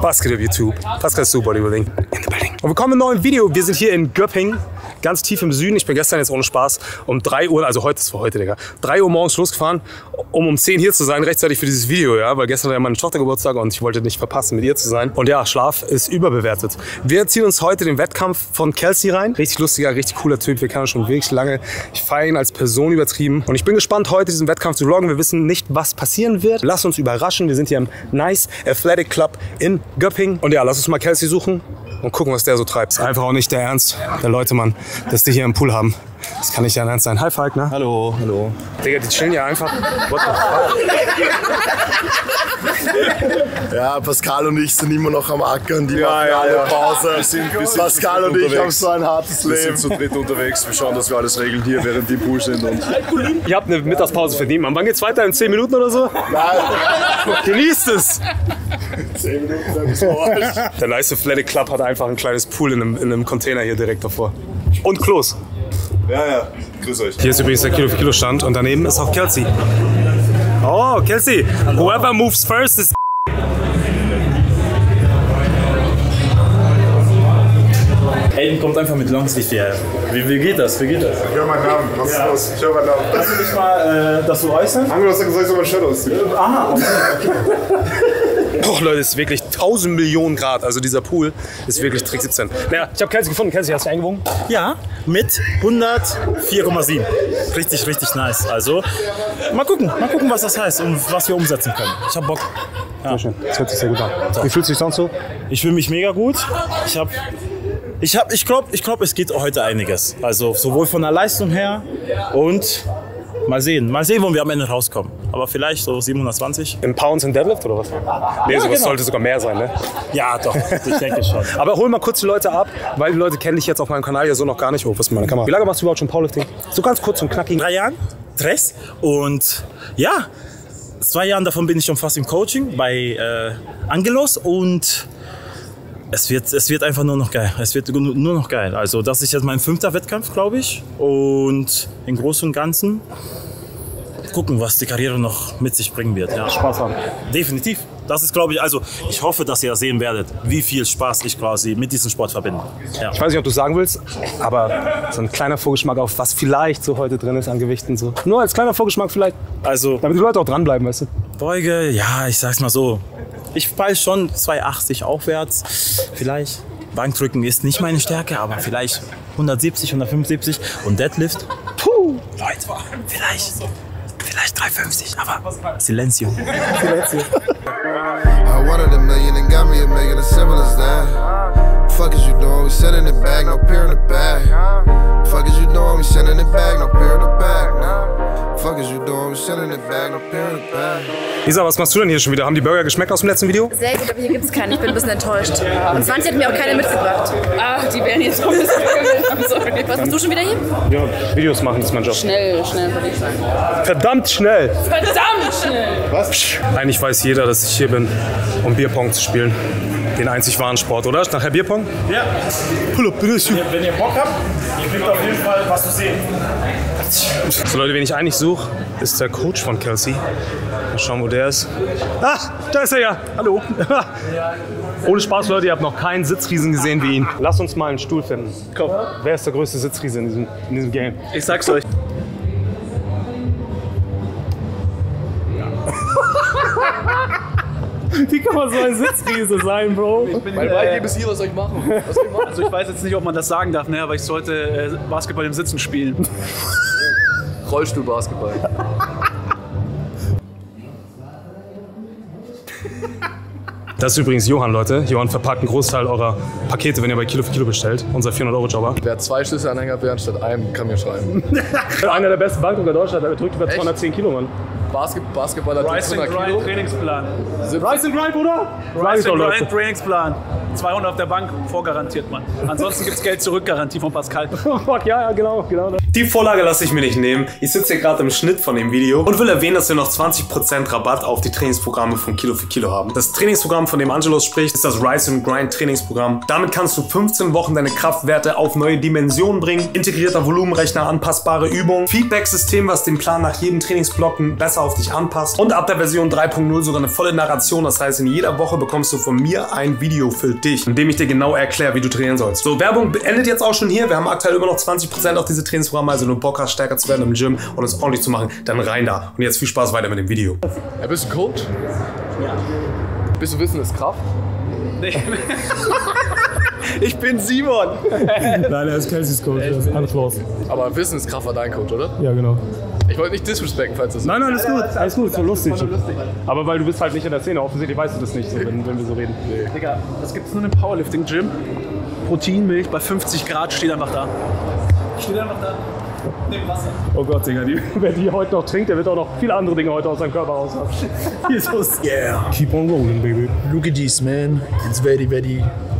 Was geht auf YouTube? Pascal Su Bodybuilding in the building. Und willkommen im neuen Video. Wir sind hier in Göppingen, ganz tief im Süden. Ich bin gestern jetzt ohne Spaß um 3 Uhr, also heute ist für heute, Digga, 3 Uhr morgens losgefahren, um 10 hier zu sein, rechtzeitig für dieses Video, ja, weil gestern war ja meine Tochter Geburtstag und ich wollte nicht verpassen, mit ihr zu sein. Und ja, Schlaf ist überbewertet. Wir ziehen uns heute den Wettkampf von Kelsey rein. Richtig lustiger, richtig cooler Typ. Wir kennen ihn schon wirklich lange. Ich feiere ihn als Person übertrieben. Und ich bin gespannt, heute diesen Wettkampf zu vloggen. Wir wissen nicht, was passieren wird. Lass uns überraschen. Wir sind hier im Nice Athletic Club in Göppingen. Und ja, lass uns mal Kelsey suchen und gucken, was der so treibt. Ist einfach auch nicht der Ernst der Leute, Mann, dass die hier im Pool haben. Das kann nicht dein Ernst sein. Hi, Falk, ne? Hallo, hallo. Digga, die chillen ja einfach. What the fuck? Ja, Pascal und ich sind immer noch am Ackern, die machen alle Pause. Wir sind Pascal und ich haben so ein hartes Leben. Wir sind zu dritt unterwegs, wir schauen, dass wir alles regeln hier, während die im Pool sind. Und ihr habt eine Mittagspause verdient, Mann. Wann geht's weiter? In 10 Minuten oder so? Nein. Genießt es! 10 Minuten, dann ist es. Der Nice Athletic Club hat einfach ein kleines Pool in einem Container hier direkt davor. Und Klos. ja, grüß euch. Hier ist übrigens der Kilo für Kilo Stand und daneben ist auch Kelsey. Oh, Kelsey, whoever moves first is... Aiden kommt einfach mit Longsleeve hierher. Wie geht das? Wie geht das? Ich höre meinen Namen. Was ist los? Ich höre meinen Namen. Kannst du dich mal das so äußern? Angelo, soll ich so mein Shirt ausziehen? Aha, okay. Oh Leute, es ist wirklich 1000 Millionen Grad. Also dieser Pool ist wirklich Trick 17. Naja, ich habe Kelsey gefunden. Kelsey, hast du eingewogen? Ja, mit 104,7. Richtig, richtig nice. Also, mal gucken, was das heißt und was wir umsetzen können. Ich hab Bock. Ja. Sehr schön, das hört sich sehr gut an. Wie fühlst du dich sonst so? Ich fühle mich mega gut. Ich glaube, es geht heute einiges. Also sowohl von der Leistung her und mal sehen, wo wir am Ende rauskommen. Aber vielleicht so 720. In Pounds und Deadlift oder was? Nee, sowas genau. sollte sogar mehr sein, ne? Ja, doch, ich denke schon. Aber hol mal kurz die Leute ab, weil die Leute kennen dich jetzt auf meinem Kanal ja so noch gar nicht. Oh, was ist meine Kamera? Wie lange machst du überhaupt schon Powerlifting? So ganz kurz und knackig. 3 Jahren, Dress. Und ja, 2 Jahren davon bin ich schon fast im Coaching bei Angelos und es wird einfach nur noch geil. Es wird nur noch geil. Also das ist jetzt mein 5. Wettkampf, glaube ich. Und im Großen und Ganzen gucken, was die Karriere noch mit sich bringen wird. Ja. Spaß haben. Definitiv. Das ist, glaube ich, also ich hoffe, dass ihr sehen werdet, wie viel Spaß ich quasi mit diesem Sport verbinde. Ja. Ich weiß nicht, ob du es sagen willst, aber so ein kleiner Vorgeschmack auf was vielleicht so heute drin ist an Gewichten. So. Nur als kleiner Vorgeschmack vielleicht, Also damit die Leute auch dranbleiben, weißt du? Beuge, ja, ich sag's mal so. Ich peile schon 280 aufwärts. Vielleicht. Bankdrücken ist nicht meine Stärke, aber vielleicht 170, 175. Und Deadlift, puh, Leute, vielleicht 350, aber Silencio. I wanted a million and got me a million, as simple as that. Fuck is you doing? We sending it back, no peer in the bag. Fuck is you doing? We sending it back, no peer in the bag. No. Fuck is you doing? We sending it back, no peer in the bag. Isa, was machst du denn hier schon wieder? Haben die Burger geschmeckt aus dem letzten Video? Sehr gut, aber hier gibt es keinen. Ich bin ein bisschen enttäuscht. Und 20 hat mir auch keine mitgebracht. Ach, die werden jetzt kommen. Was machst du schon wieder hier? Ja, Videos machen, das ist mein Job. Schnell, würde ich sagen. Verdammt schnell! Verdammt schnell! Was? Eigentlich weiß jeder, dass ich hier bin, um Bierpong zu spielen. Den einzig wahren Sport, oder? Nachher Bierpong? Ja. Pull up, bitte. Wenn ihr Bock habt, ihr kriegt auf jeden Fall was zu sehen. So Leute, wen ich eigentlich suche, ist der Coach von Kelsey. Mal schauen, wo der ist. Ah, da ist er ja. Hallo. Ohne Spaß, Leute, ihr habt noch keinen Sitzriesen gesehen wie ihn. Lasst uns mal einen Stuhl finden. Komm. Wer ist der größte Sitzriese in diesem Game? Ich sag's euch. Wie kann man so ein Sitzriese sein, Bro? Mein Beigeben ist hier, was soll ich machen? Also ich weiß jetzt nicht, ob man das sagen darf, ne, aber ich sollte Basketball im Sitzen spielen. Rollstuhlbasketball. Das ist übrigens Johann, Leute. Johann verpackt einen Großteil eurer Pakete, wenn ihr bei Kilo für Kilo bestellt. Unser 400-Euro-Jobber. Wer 2 Schlüsselanhänger wäre anstatt einem, kann mir schreiben. Einer der besten Bankdrücker Deutschlands, der drückt über 210 Kilo, Mann. Basketballer drückt Rise 100 and Grind Kilo. Trainingsplan. Rise and Grind, Bruder? Rise and Grind Trainingsplan. 200 auf der Bank, vorgarantiert, Mann. Ansonsten gibt's Geld zurück, Garantie von Pascal. Fuck, ja, genau. Die Vorlage lasse ich mir nicht nehmen. Ich sitze hier gerade im Schnitt von dem Video und will erwähnen, dass wir noch 20% Rabatt auf die Trainingsprogramme von Kilo für Kilo haben. Das Trainingsprogramm, von dem Angelos spricht, ist das Rise and Grind Trainingsprogramm. Damit kannst du 15 Wochen deine Kraftwerte auf neue Dimensionen bringen. Integrierter Volumenrechner, anpassbare Übungen, Feedback-System, was den Plan nach jedem Trainingsblock besser auf dich anpasst. Und ab der Version 3.0 sogar eine volle Narration. Das heißt, in jeder Woche bekommst du von mir ein Video für dich, in dem ich dir genau erkläre, wie du trainieren sollst. So, Werbung endet jetzt auch schon hier. Wir haben aktuell immer noch 20% auf diese Trainingsprogramme. Also, wenn du Bock hast, stärker zu werden im Gym und es ordentlich zu machen, dann rein da. Und jetzt viel Spaß weiter mit dem Video. Ja, bist du Coach? Ja. Bist du Wissen ist Kraft? Nee. Ich bin Simon. Nein, er ist Kelseys Coach, er ist Angelos. Aber Wissen ist Kraft war dein Coach, oder? Ja, genau. Ich wollte nicht disrespekten, falls das... Nein, alles gut, ist so lustig. Aber weil du bist halt nicht in der Szene, offensichtlich weißt du das nicht, so, wenn wir so reden. Nee. Digga, das gibt's nur im Powerlifting-Gym. Proteinmilch bei 50 Grad steht einfach da. Steht einfach da. Neben Wasser. Oh Gott, Digga, wer die heute noch trinkt, der wird auch noch viele andere Dinge heute aus seinem Körper rauslassen. Jesus. Yeah. Keep on rolling, baby. Look at this, man. It's very, very...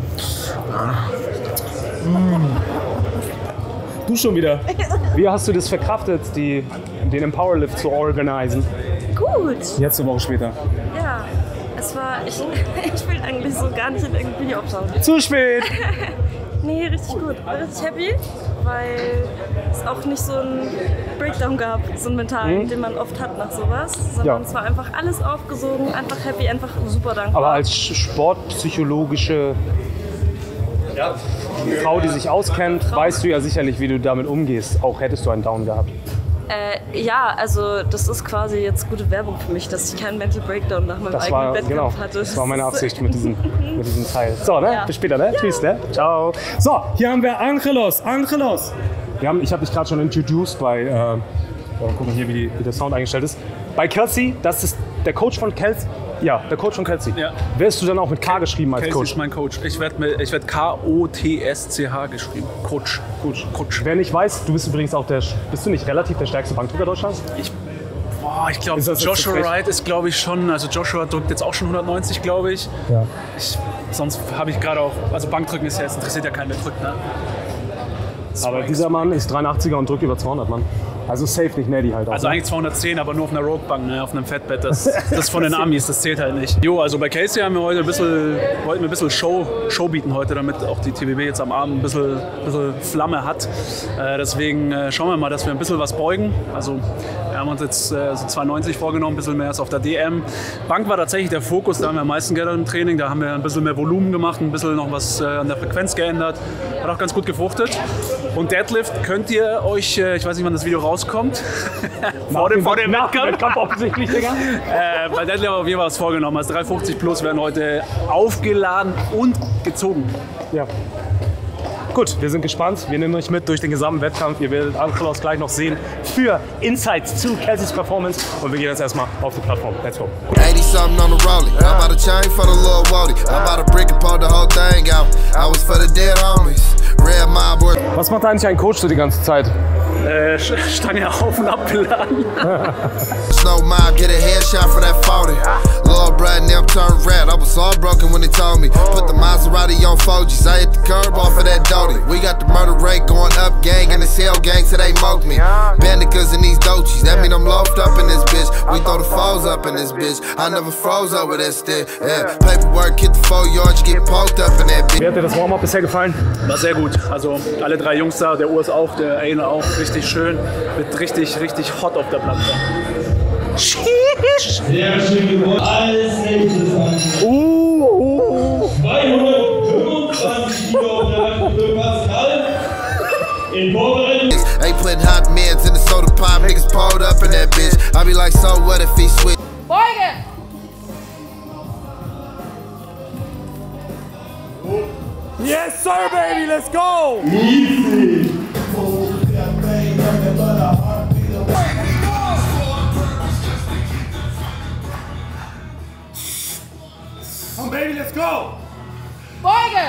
Du schon wieder. Wie hast du das verkraftet, den Empowerlift zu organisieren? Gut. Jetzt eine Woche später. Ja, es war... Ich will eigentlich so gar nicht in irgendein Video abschauen. Zu spät! Nee, richtig gut. War richtig happy, weil es auch nicht so einen Breakdown gab, so einen mentalen, den man oft hat nach sowas. Sondern es war einfach alles aufgesogen, einfach happy, einfach super dankbar. Aber als sportpsychologische Frau, die sich auskennt, weißt du ja sicherlich, wie du damit umgehst. Auch hättest du einen Down gehabt. Ja, also das ist quasi jetzt gute Werbung für mich, dass ich keinen Mental Breakdown nach meinem eigenen Wettkampf hatte. Das war meine Absicht mit diesem Teil. So, ne? Ja. Bis später, ne? Ja. Tschüss, ne? Ciao. So, hier haben wir Angelos. Ich habe dich gerade schon introduced bei, gucken hier, wie der Sound eingestellt ist. Bei Kelsey, das ist der Coach von Kelsey. Ja, der Coach von Kelsey. Ja. Wirst du dann auch mit K geschrieben als Kelsey Coach? Ist mein Coach. Ich werd K-O-T-S-C-H geschrieben. Coach. Wer nicht weiß, du bist übrigens auch bist du nicht relativ der stärkste Bankdrücker Deutschlands? Ich glaube, Joshua Wright ist, glaube ich, schon, also Joshua drückt jetzt auch schon 190, glaube ich. Ja. Sonst habe ich gerade auch, also Bankdrücken ist ja jetzt, interessiert ja keinen, wer drückt, ne? Aber dieser Mann ist 83er und drückt über 200, Mann. Also safe nicht Neddy halt auch. Also eigentlich 210, aber nur auf einer Rogue-Bank, ne? Auf einem Fettbett. Das von den Amis, das zählt halt nicht. Jo, also bei Casey haben wir heute ein bisschen Show bieten heute, damit auch die TBB jetzt am Abend ein bisschen Flamme hat. Deswegen schauen wir mal, dass wir ein bisschen was beugen. Also wir haben uns jetzt so 290 vorgenommen, ein bisschen mehr als auf der DM. Bank war tatsächlich der Fokus, da haben wir am meisten geändert im Training. Da haben wir ein bisschen mehr Volumen gemacht, ein bisschen noch was an der Frequenz geändert. Hat auch ganz gut gefruchtet. Und Deadlift könnt ihr euch, ich weiß nicht, wann das Video rauskommt, vor dem Wettkampf offensichtlich, Digga. Bei Deadlift haben wir auf jeden Fall was vorgenommen. Also 350 plus werden heute aufgeladen und gezogen. Ja. Gut, wir sind gespannt. Wir nehmen euch mit durch den gesamten Wettkampf. Ihr werdet Angelos gleich noch sehen für Insights zu Kelseys Performance. Und wir gehen jetzt erstmal auf die Plattform. Let's go. 80-something on the rollie. I bought a chain for the little Wody. I bought a brick and pulled the whole thing out. I was for the dead homies. Red mob boy. Was macht eigentlich ein Coach so die ganze Zeit? Stange auf und abgeladen. Snow mob, get a headshot for that 40. Lord Brad and them turned red. I was all broken when they told me. Put the Maserati on Fogies. I hit the curb off of that Doty. We got the murder rate going up, gang, and the cell gang, so they moke me. Bandicas in these Dochies, that mean I'm loafed up in this bitch. We throw the foes up in this bitch. I never froze up with that stick. Yeah, paperwork, hit the 4 yards, get poked up in that bitch. Wie hat dir das Warm-Up bisher gefallen? War sehr gut. Also alle 3 Jungs da, der Urs auch, der Eine auch, richtig schön. Wird richtig hot auf der Plattform. Sehr schön gewonnen. Als nächstes an 225 Kilo auf der Pascal in Vorbereitung. They putting hot meds in the soda pop, niggas pulled up in that bitch. I be like, so what if he switch? Beuge! Yes, sir, baby, let's go! Easy! Come, baby, let's go! Beuge!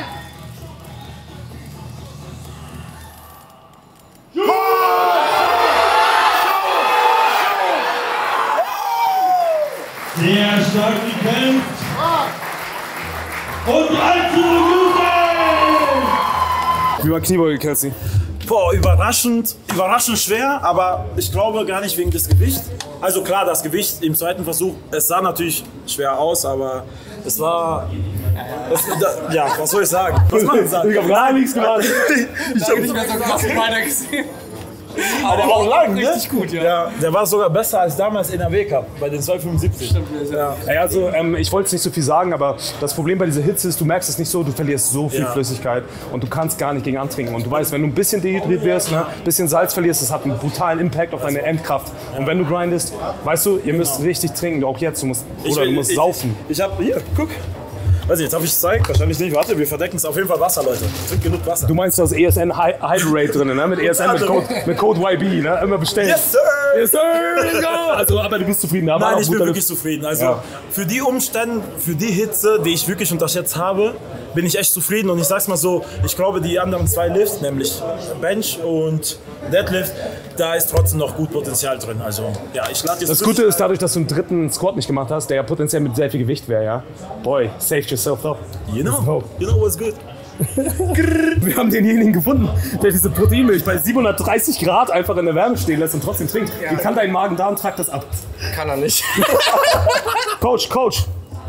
Sehr stark gekämpft. Und 3 zurück. Wie war Kniebeuge, Kelsey? Boah, überraschend schwer, aber ich glaube gar nicht wegen des Gewichts. Also klar, das Gewicht im zweiten Versuch, es sah natürlich schwer aus, aber es war... ja, was soll ich sagen? Was soll ich sagen? Ich hab gar nichts gemacht. Ich habe nicht mehr so krass weiter gesehen. Aber der war auch lang, ne? Richtig gut, ja. Ja. Der war sogar besser als damals in NRW Cup, bei den 275. Ja, also ich wollte jetzt nicht so viel sagen, aber das Problem bei dieser Hitze ist, du merkst es nicht so, du verlierst so viel Flüssigkeit und du kannst gar nicht gegen antrinken. Und du weißt, wenn du ein bisschen dehydriert wirst, ein bisschen Salz verlierst, das hat einen brutalen Impact auf deine Endkraft. Und wenn du grindest, weißt du, ihr müsst richtig trinken, auch jetzt, du musst saufen. Ich hab, hier, guck. Weiß nicht, jetzt habe ich es gezeigt, wahrscheinlich nicht. Warte, wir verdecken es auf jeden Fall Wasser, Leute. Trink genug Wasser. Du meinst das ESN Hydrate drin, ne? Mit ESN, mit Code YB, ne? Immer bestellen. Yes, sir! Yes, sir! Also, aber du bist zufrieden, aber nein, ich bin wirklich zufrieden. Also für die Umstände, für die Hitze, die ich wirklich unterschätzt habe, bin ich echt zufrieden. Und ich sag's mal so, ich glaube, die anderen zwei Lifts, nämlich Bench und Deadlift, da ist trotzdem noch gut Potenzial drin. Also ja, ich lade jetzt. Das Gute ist, dadurch, dass du einen dritten Squat nicht gemacht hast, der ja potenziell mit sehr viel Gewicht wäre, ja. Boy, saved yourself up. You know what's good. Wir haben denjenigen gefunden, der diese Proteinmilch bei 730 Grad einfach in der Wärme stehen lässt und trotzdem trinkt. Ja. Wie kann dein Magen-Darm-Trakt das ab? Kann er nicht. Coach.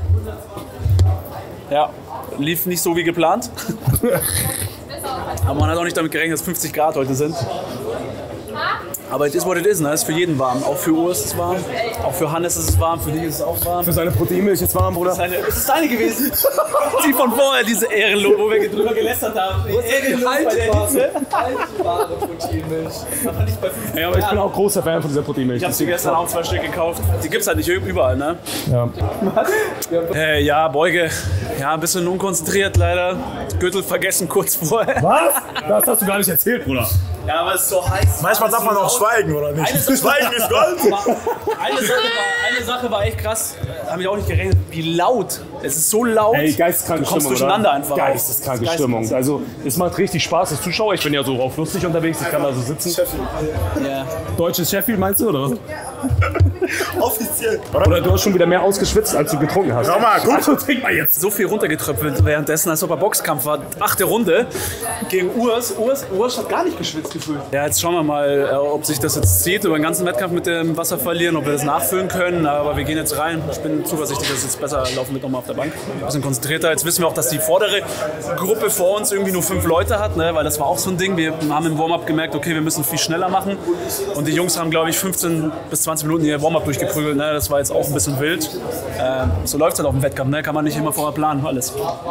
Ja, lief nicht so wie geplant. Aber man hat auch nicht damit gerechnet, dass 50 Grad heute sind. Aber es ist, what it is, ne? Es ist für jeden warm. Auch für Urs ist es warm, auch für Hannes ist es warm, für dich ist es auch warm. Für seine Proteinmilch ist es warm, Bruder. Es ist deine gewesen. Die von vorher, diese Ehrenlos, wo wir drüber gelästert haben. Ehrenlos bei der Hitze. Haltbare Proteinmilch. Ja, aber ich bin auch großer Fan von dieser Proteinmilch. Ich habe sie gestern auch 2 Stück gekauft. Die gibt's halt nicht überall, ne? Ja. Ja, Beuge. Ja, ein bisschen unkonzentriert leider. Gürtel vergessen kurz vorher. Was? Das hast du gar nicht erzählt, Bruder. Ja, aber es ist so heiß. Manchmal darf man auch schweigen, oder nicht? Schweigen ist Gold. Eine Sache war echt krass. Habe ich auch nicht gerechnet, wie laut. Es ist so laut. Ey, geisteskranke du kommst Stimmung, durcheinander oder? einfach. Geisteskranke Stimmung. Also, es macht richtig Spaß als Zuschauer. Ich bin ja so auf lustig unterwegs, ich kann da so sitzen. Ja. Deutsches Sheffield meinst du, oder was? Offiziell. Oder du hast schon wieder mehr ausgeschwitzt, als du getrunken hast. Schau mal, guck. Also trink mal jetzt. So viel runtergetröpfelt währenddessen, als ob er Boxkampf war. 8. Runde gegen Urs. Urs hat gar nicht geschwitzt gefühlt. Ja, jetzt schauen wir mal, ob sich das jetzt zieht über den ganzen Wettkampf mit dem Wasser verlieren, ob wir das nachfüllen können. Aber wir gehen jetzt rein. Ich bin zuversichtlich, dass es jetzt besser laufen wird nochmal auf der Bank. Ein bisschen konzentrierter. Jetzt wissen wir auch, dass die vordere Gruppe vor uns irgendwie nur 5 Leute hat, ne? Weil das war auch so ein Ding. Wir haben im Warm-up gemerkt, okay, wir müssen viel schneller machen. Und die Jungs haben, glaube ich, 15 bis 20 Minuten ihr Warm-up durchgeprügelt. Ne? Das war jetzt auch ein bisschen wild. So läuft es halt auf dem Wettkampf. Ne? Kann man nicht immer vorher planen, alles.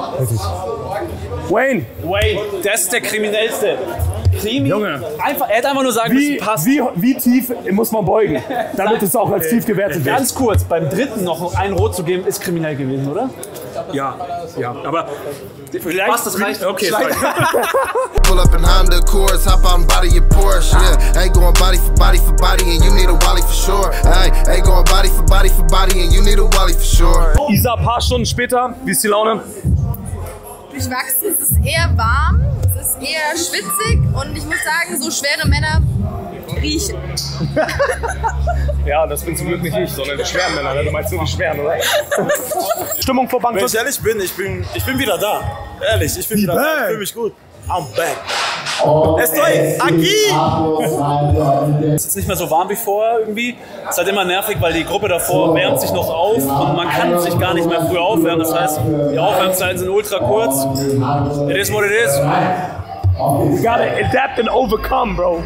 Wayne, der ist der Kriminellste. Junge. Einfach, er hätte einfach nur sagen müssen, passt. Wie tief muss man beugen, damit es auch als tief gewertet wird? Ganz kurz, beim dritten noch ein Rot zu geben, ist kriminell gewesen, oder? Ja, aber vielleicht... Was, das reicht? Okay, Pull up in Honda Accords, hop out and body your Porsche. Yeah, ain't going body for body for body, and you need a Wally for sure. Ain't going body for body for body, and you need a Wally for sure. Isa, ein paar Stunden später, wie ist die Laune? Durchwachsen, es ist eher warm, es ist eher schwitzig und ich muss sagen, so schwere Männer riechen. Ja, das bin zum Glück nicht ich, sondern die schweren Männer. Du meinst nur die schweren, oder? Stimmung vor Bank. Wenn ich ehrlich bin, ich bin wieder da. Ehrlich, ich bin wieder da. Ich fühle mich gut. I'm back. Estoy aquí! Es ist nicht mehr so warm wie vorher irgendwie. Es ist halt immer nervig, weil die Gruppe davor wärmt sich noch auf und man kann sich gar nicht mehr früh aufwärmen. Das heißt, die Aufwärmzeiten sind ultra kurz. It is what it is. You gotta adapt and overcome, bro.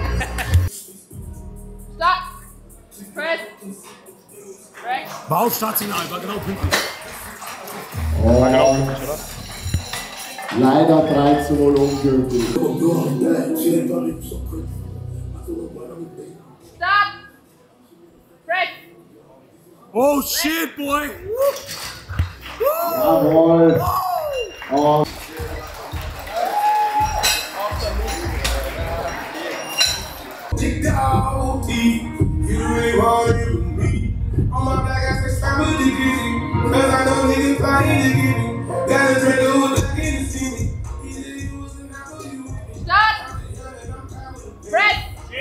Stop! Press! Break! War auf Startsignal, war genau pünktlich. War genau pünktlich, oder? Leider 3:0 ungültig. Stop! Break! Oh shit, boy! Jawohl. Oh. Dig down deep, you really want it with me. On my back, I say stop with the giddy, cause I know niggas fighting to get me. Got a dread who's looking to see me. Stop! Break!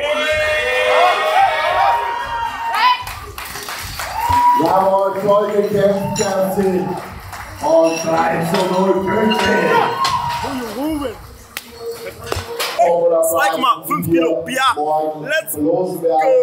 Jawohl, voll gekämpft, Kerstin. Und 3:0 pünktlich. Oder 2,5 Kilo PR. Let's go!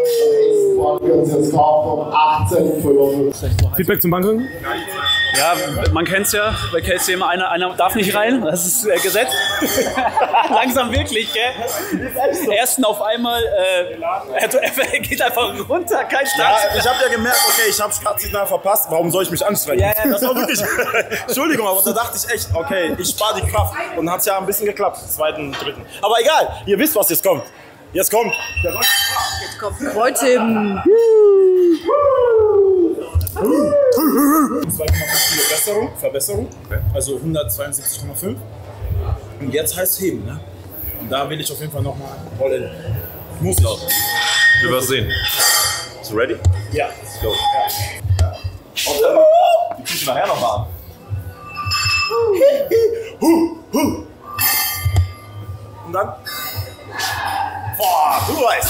Feedback zum Bankdrücken? Ja, man kennt es ja, bei Casey immer, einer darf nicht rein, das ist Gesetz. Langsam wirklich, gell? Ersten auf einmal, er geht einfach runter, kein Start. Ja, ich habe ja gemerkt, okay, ich habe Startsignal verpasst, warum soll ich mich anstrengen? Ja, das war wirklich, Entschuldigung, aber da dachte ich echt, okay, ich spare die Kraft. Und hat es ja ein bisschen geklappt, zweiten, dritten. Aber egal, ihr wisst, was jetzt kommt. Jetzt kommt der Roll. Jetzt kommt Rolltim. 2,5 Kilo Verbesserung, also 172,5. Und jetzt heißt heben, ne? Und da will ich auf jeden Fall nochmal rollen. Muss ich auch. Wir werden sehen. Bist du ready? Ja. Let's go. Die Küche nachher noch mal an. Und dann? Boah, du weißt.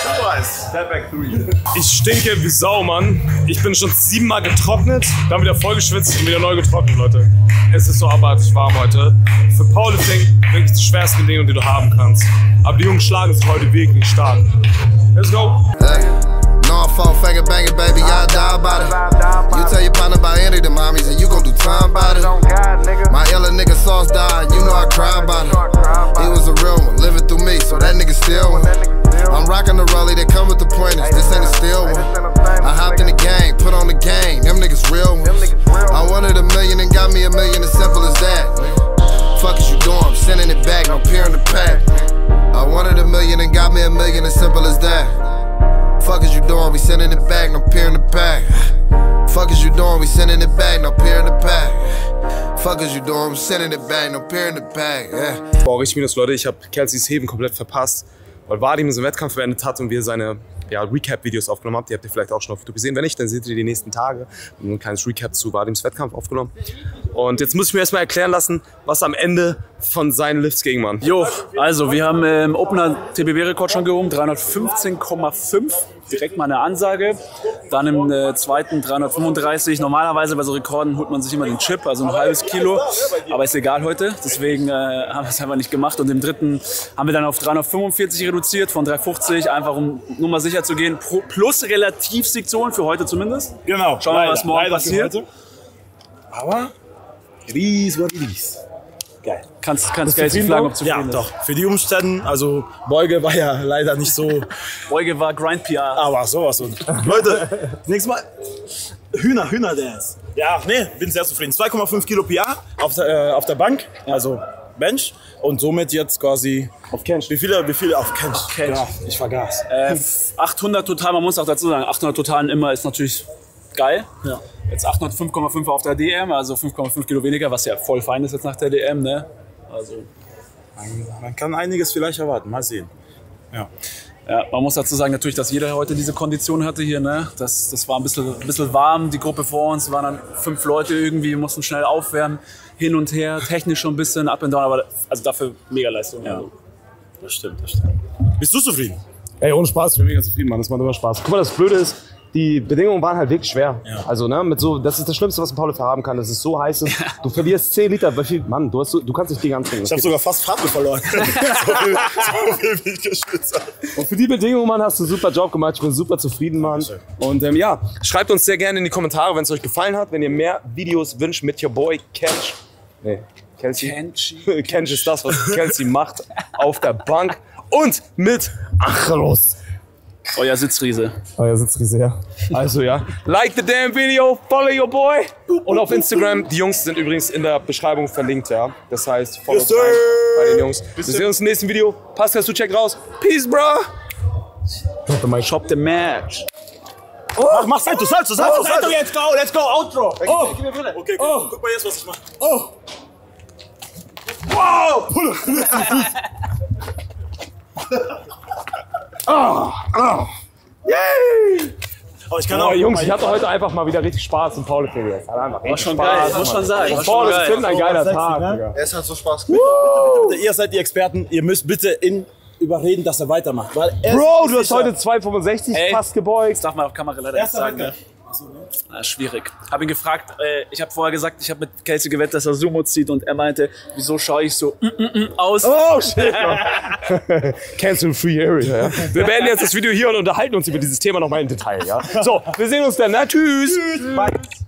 Step back 3. Ich stinke wie Sau, Mann. Ich bin schon 7-mal getrocknet, dann wieder voll geschwitzt und wieder neu getrocknet, Leute. Es ist so abartig warm heute. Für Powerlifting wirklich die schwersten Bedingungen, die du haben kannst. Aber die Jungs schlagen sich heute wirklich stark. Let's go. No, I fall finger banging, baby, I die about it. You tell your partner about any of them homies and you gon' do time about it. My illa nigga sauce died, you know I cry about it. He was a real one, living through me, so that nigga still one. I'm rocking the Raleigh, they come with the pointers, this ain't a still one. I hopped in the game, put on the game, them niggas real ones. I wanted $1 million and got me $1 million, as simple as that. Fuck is you doing, I'm sending it back, no peer in the pack. I wanted $1 million and got me $1 million, as simple as that. Fuck is you doing, we sending it back, no peer in the pack. Fuck is you doing, we sending it back, no peer in the pack. Fuck is you doing, we sending it back, no peer in the pack. Yeah. Boah, richtig minus, Leute. Ich habe Kelceys Heben komplett verpasst, weil Vadim so einen Wettkampf beendet hat und wir seine Recap-Videos aufgenommen haben. Die habt ihr vielleicht auch schon auf YouTube gesehen. Wenn nicht, dann seht ihr die nächsten Tage. Ein kleines Recap zu Vadims Wettkampf aufgenommen. Und jetzt muss ich mir erstmal erklären lassen, was am Ende von seinen Lifts ging, Mann. Jo, also wir haben im Opener TBW-Rekord schon gehoben, 315,5. Direkt mal eine Ansage. Dann im zweiten 335. Normalerweise bei so Rekorden holt man sich immer den Chip, also ein halbes Kilo. Aber ist egal heute, deswegen haben wir es einfach nicht gemacht. Und im dritten haben wir dann auf 345 reduziert, von 350, einfach um nur mal sicher zu gehen. Plus Relativsektion für heute zumindest. Genau. Schauen wir mal, was morgen passiert. Aber Ries war Ries. Geil. Kannst Casey fragen, ob du zufrieden Ja, ist. doch. Für die Umstände, also Beuge war ja leider nicht so. Beuge war Grind-PR. Aber sowas. Und Leute, nächstes Mal Hühner-Dance. Ja, nee, bin sehr zufrieden. 2,5 Kilo PR auf der Bank, also Bench. Und somit jetzt quasi auf Kench. Wie viele auf Kench? Ja, ich vergaß. 800 total, man muss auch dazu sagen, 800 total immer ist natürlich geil. Ja. Jetzt 805,5 auf der DM, also 5,5 Kilo weniger, was ja voll fein ist jetzt nach der DM, ne? Also man kann einiges vielleicht erwarten, mal sehen. Ja. Ja, man muss dazu sagen natürlich, dass jeder heute diese Kondition hatte hier, ne? Das war ein bisschen warm, die Gruppe vor uns, waren dann 5 Leute irgendwie, wir mussten schnell aufwärmen, hin und her, technisch schon ein bisschen up and down, aber also dafür mega Leistung. Ja. Das stimmt. Bist du zufrieden? Ey, ohne Spaß, ich bin mega zufrieden, Mann. Das macht immer Spaß. Guck mal, das Blöde ist, die Bedingungen waren halt wirklich schwer. Ja. Also, ne, das ist das Schlimmste, was ein Powerlifter haben kann. Das ist so heiß. Ja. Du verlierst 10 Liter. Mann, du kannst nicht die ganzen trinken. Ich habe sogar fast Farbe verloren. so viel wie ich geschwitzt habe. Und für die Bedingungen, Mann, hast du einen super Job gemacht. Ich bin super zufrieden, Mann. Und ja, schreibt uns sehr gerne in die Kommentare, wenn es euch gefallen hat. Wenn ihr mehr Videos wünscht mit your boy Kench. Nee, Kelsey. Kench ist das, was Kelsey macht auf der Bank. Und mit Acheros. Euer Sitzriese, ja. Also ja. Like the damn video, follow your boy. Und auf Instagram, die Jungs sind übrigens in der Beschreibung verlinkt, ja. Das heißt, follow uns bei den Jungs. Wir sehen uns im nächsten Video. Pascal, du check raus. Peace, bro. Shop the match. Mach Salto. Let's go, Outro. Okay, guck mal jetzt, was ich mache. Wow! Yay! Oh, ich kann auch, Jungs, ich hatte heute einfach mal wieder richtig Spaß im Powerlifting. War schon geil, muss schon sagen. Das ist ein geiler Tag, Digga. Es hat so Spaß gemacht. Bitte, ihr seid die Experten, ihr müsst bitte überreden, dass er weitermacht. Weil Bro, du hast heute 2,65 fast gebeugt. Das darf man auf Kamera leider nicht sagen. Schwierig. Habe ihn gefragt, ich habe vorher gesagt, ich habe mit Kelsey gewettet, dass er Sumo zieht und er meinte, wieso schaue ich so aus? Oh shit! Cancel Free Area. Ja. Wir beenden jetzt das Video hier und unterhalten uns über dieses Thema nochmal im Detail. Ja? So, wir sehen uns dann. Na, tschüss! Bye.